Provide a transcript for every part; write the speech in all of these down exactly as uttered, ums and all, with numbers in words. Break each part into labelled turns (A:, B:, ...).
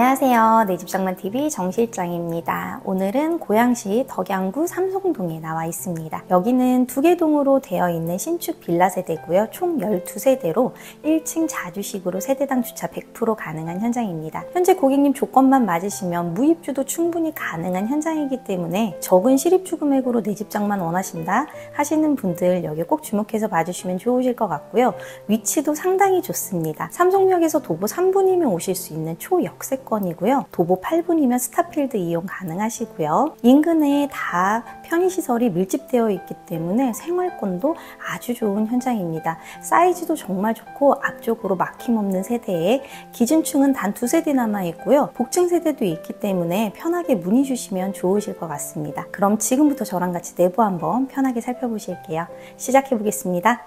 A: 안녕하세요. 내집장만티비 정실장입니다. 오늘은 고양시 덕양구 삼성동에 나와 있습니다. 여기는 두 개 동으로 되어 있는 신축 빌라 세대고요. 총 열두 세대로 일 층 자주식으로 세대당 주차 백 퍼센트 가능한 현장입니다. 현재 고객님 조건만 맞으시면 무입주도 충분히 가능한 현장이기 때문에 적은 실입주 금액으로 내집장만 원하신다 하시는 분들 여기 꼭 주목해서 봐주시면 좋으실 것 같고요. 위치도 상당히 좋습니다. 삼성역에서 도보 삼 분이면 오실 수 있는 초역세권 이고요. 도보 팔 분이면 스타필드 이용 가능하시고요. 인근에 다 편의시설이 밀집되어 있기 때문에 생활권도 아주 좋은 현장입니다. 사이즈도 정말 좋고 앞쪽으로 막힘없는 세대에 기준층은 단 두 세대 남아 있고요. 복층 세대도 있기 때문에 편하게 문의 주시면 좋으실 것 같습니다. 그럼 지금부터 저랑 같이 내부 한번 편하게 살펴보실게요. 시작해 보겠습니다.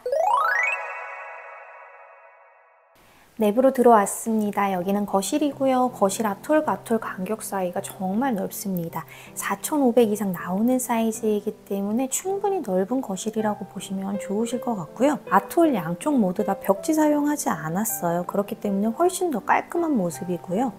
A: 내부로 들어왔습니다. 여기는 거실이고요. 거실 앞톨과 앞톨 간격 사이가 정말 넓습니다. 사천오백 이상 나오는 사이즈이기 때문에 충분히 넓은 거실이라고 보시면 좋으실 것 같고요. 앞톨 양쪽 모두 다 벽지 사용하지 않았어요. 그렇기 때문에 훨씬 더 깔끔한 모습이고요.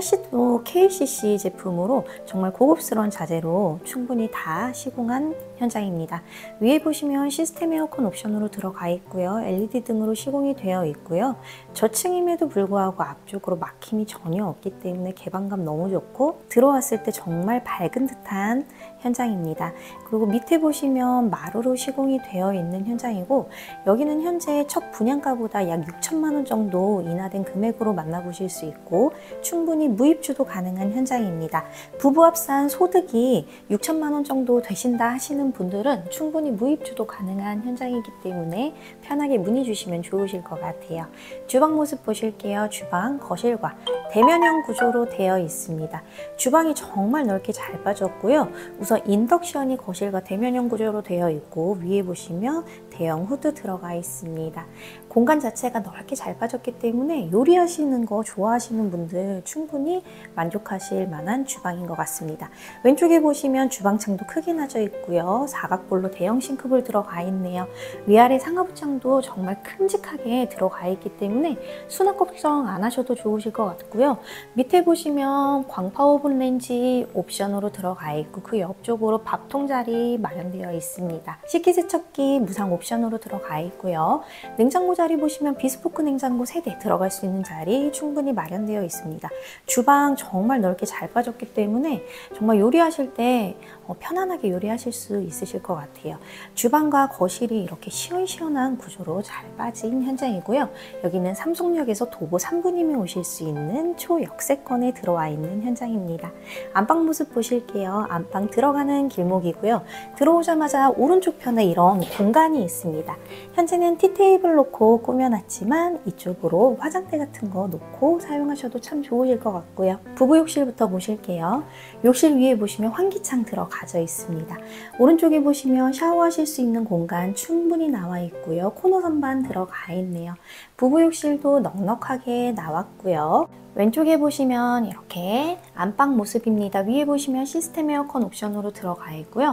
A: 샤시도 케이씨씨 제품으로 정말 고급스러운 자재로 충분히 다 시공한 현장입니다. 위에 보시면 시스템 에어컨 옵션으로 들어가 있고요. 엘이디 등으로 시공이 되어 있고요. 저층임에도 불구하고 앞쪽으로 막힘이 전혀 없기 때문에 개방감 너무 좋고 들어왔을 때 정말 밝은 듯한 현장입니다. 그리고 밑에 보시면 마루로 시공이 되어 있는 현장이고 여기는 현재 첫 분양가보다 약 육천만 원 정도 인하된 금액으로 만나보실 수 있고 충분히 무입주도 가능한 현장입니다. 부부 합산 소득이 육천만 원 정도 되신다 하시는 분들은 충분히 무입주도 가능한 현장이기 때문에 편하게 문의 주시면 좋으실 것 같아요. 주방 모습 보실게요. 주방, 거실과 대면형 구조로 되어 있습니다. 주방이 정말 넓게 잘 빠졌고요. 우선 인덕션이 거실과 대면형 구조로 되어 있고 위에 보시면 대형 후드 들어가 있습니다. 공간 자체가 넓게 잘 빠졌기 때문에 요리하시는 거 좋아하시는 분들 충분히 만족하실 만한 주방인 것 같습니다. 왼쪽에 보시면 주방창도 크게 나져 있고요. 사각볼로 대형 싱크볼 들어가 있네요. 위아래 상하부창도 정말 큼직하게 들어가 있기 때문에 수납 걱정 안 하셔도 좋으실 것 같고요. 밑에 보시면 광파 오븐 렌지 옵션으로 들어가 있고 그 옆쪽으로 밥통 자리 마련되어 있습니다. 식기세척기 무상 옵션으로 들어가 있고요. 냉장고 자리 보시면 비스포크 냉장고 세 대 들어갈 수 있는 자리 충분히 마련되어 있습니다. 주방 정말 넓게 잘 빠졌기 때문에 정말 요리하실 때 편안하게 요리하실 수 있으실 것 같아요. 주방과 거실이 이렇게 시원시원한 구조로 잘 빠진 현장이고요. 여기는 삼성역에서 도보 삼 분이면 오실 수 있는 초역세권에 들어와 있는 현장입니다. 안방 모습 보실게요. 안방 들어가는 길목이고요. 들어오자마자 오른쪽 편에 이런 공간이 있습니다. 현재는 티테이블 놓고 꾸며놨지만 이쪽으로 화장대 같은 거 놓고 사용하셔도 참 좋으실 것 같고요. 부부 욕실부터 보실게요. 욕실 위에 보시면 환기창 들어가져 있습니다. 오른쪽에 보시면 샤워하실 수 있는 공간 충분히 나와 있고요. 코너 선반 들어가 있네요. 부부 욕실도 넉넉하게 나왔고요. 왼쪽에 보시면 이렇게 안방 모습입니다. 위에 보시면 시스템 에어컨 옵션으로 들어가 있고요.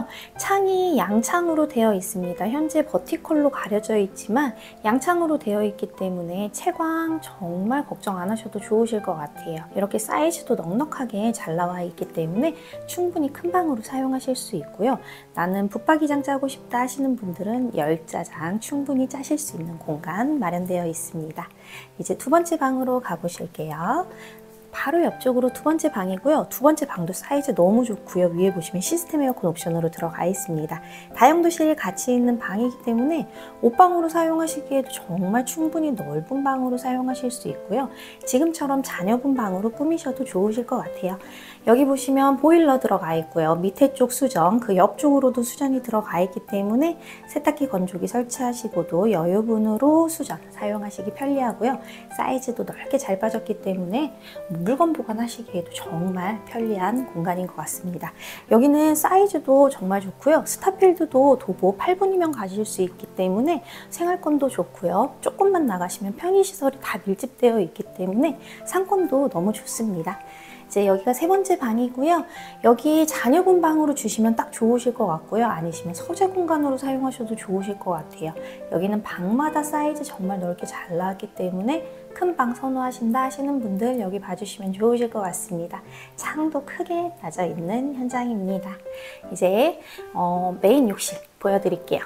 A: 창이 양창으로 되어 있습니다. 현재 버티컬로 가려져 있지만 양창으로 되어 있기 때문에 채광 정말 걱정 안 하셔도 좋으실 것 같아요. 이렇게 사이즈도 넉넉하게 잘 나와 있기 때문에 충분히 큰 방으로 사용하실 수 있고요. 나는 붙박이장 짜고 싶다 하시는 분들은 열자장 충분히 짜실 수 있는 공간 마련되어 있습니다. 이제 두 번째 방으로 가보실게요. 바로 옆쪽으로 두 번째 방이고요. 두 번째 방도 사이즈 너무 좋고요. 위에 보시면 시스템 에어컨 옵션으로 들어가 있습니다. 다용도실 같이 있는 방이기 때문에 옷방으로 사용하시기에도 정말 충분히 넓은 방으로 사용하실 수 있고요. 지금처럼 자녀분 방으로 꾸미셔도 좋으실 것 같아요. 여기 보시면 보일러 들어가 있고요. 밑에 쪽 수전, 그 옆쪽으로도 수전이 들어가 있기 때문에 세탁기 건조기 설치하시고도 여유분으로 수전 사용하시기 편리하고요. 사이즈도 넓게 잘 빠졌기 때문에 물건 보관하시기에도 정말 편리한 공간인 것 같습니다. 여기는 사이즈도 정말 좋고요. 스타필드도 도보 팔 분이면 가실 수 있기 때문에 생활권도 좋고요. 조금만 나가시면 편의시설이 다 밀집되어 있기 때문에 상권도 너무 좋습니다. 이제 여기가 세 번째 방이고요. 여기 자녀분 방으로 주시면 딱 좋으실 것 같고요. 아니시면 서재 공간으로 사용하셔도 좋으실 것 같아요. 여기는 방마다 사이즈 정말 넓게 잘 나왔기 때문에 큰 방 선호하신다 하시는 분들 여기 봐주시면 좋으실 것 같습니다. 창도 크게 나져 있는 현장입니다. 이제 어, 메인 욕실 보여드릴게요.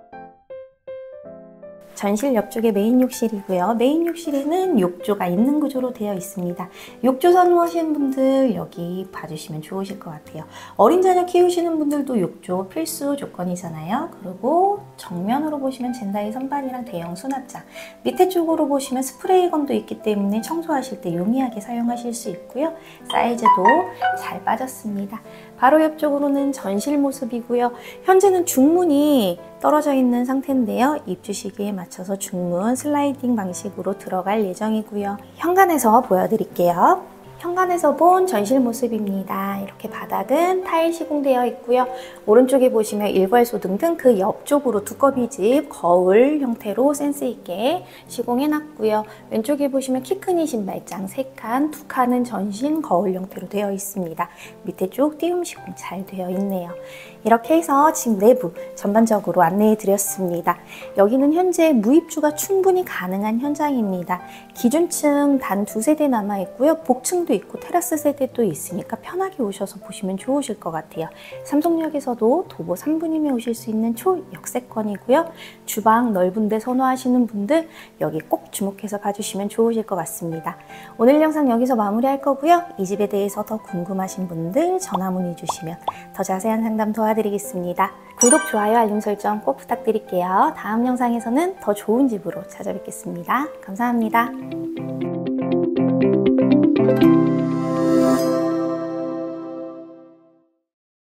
A: 전실 옆쪽에 메인 욕실이고요. 메인 욕실에는 욕조가 있는 구조로 되어 있습니다. 욕조 선호하시는 분들 여기 봐주시면 좋으실 것 같아요. 어린 자녀 키우시는 분들도 욕조 필수 조건이잖아요. 그리고 정면으로 보시면 젠다이 선반이랑 대형 수납장, 밑에 쪽으로 보시면 스프레이건도 있기 때문에 청소하실 때 용이하게 사용하실 수 있고요. 사이즈도 잘 빠졌습니다. 바로 옆쪽으로는 전실 모습이고요. 현재는 중문이 떨어져 있는 상태인데요. 입주 시기에 맞춰서 중문 슬라이딩 방식으로 들어갈 예정이고요. 현관에서 보여드릴게요. 현관에서 본 전실 모습입니다. 이렇게 바닥은 타일 시공되어 있고요. 오른쪽에 보시면 일괄소등 등 그 옆쪽으로 두꺼비집 거울 형태로 센스 있게 시공해놨고요. 왼쪽에 보시면 키 큰 신발장 세 칸, 두 칸은 전신 거울 형태로 되어 있습니다. 밑에 쪽 띄움 시공 잘 되어 있네요. 이렇게 해서 집 내부 전반적으로 안내해 드렸습니다. 여기는 현재 무입주가 충분히 가능한 현장입니다. 기준층 단 두 세대 남아 있고요. 복층도 있고 테라스 세대도 있으니까 편하게 오셔서 보시면 좋으실 것 같아요. 삼성역에서도 도보 삼 분이면 오실 수 있는 초역세권이고요. 주방 넓은 데 선호하시는 분들 여기 꼭 주목해서 봐주시면 좋으실 것 같습니다. 오늘 영상 여기서 마무리할 거고요. 이 집에 대해서 더 궁금하신 분들 전화 문의 주시면 더 자세한 상담 도와드리겠습니다. 구독, 좋아요, 알림 설정 꼭 부탁드릴게요. 다음 영상에서는 더 좋은 집으로 찾아뵙겠습니다. 감사합니다.